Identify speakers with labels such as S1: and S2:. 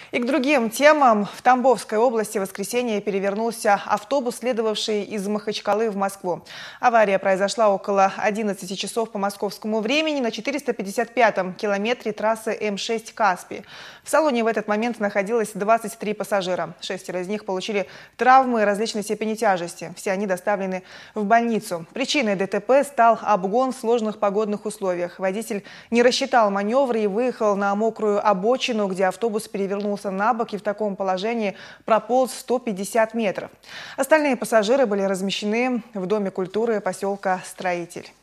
S1: И к другим темам. В Тамбовской области в воскресенье перевернулся автобус, следовавший из Махачкалы в Москву. Авария произошла около 11 часов по московскому времени на 455-м километре трассы М6 «Каспий». В салоне в этот момент находилось 23 пассажира. 6 из них получили травмы различной степени тяжести. Все они доставлены в больницу. Причиной ДТП стал обгон в сложных погодных условиях. Водитель не рассчитал маневр и выехал на мокрую обочину, где автобус перевернулся на бок и в таком положении прополз 150 метров. Остальные пассажиры были размещены в Доме культуры поселка Строитель.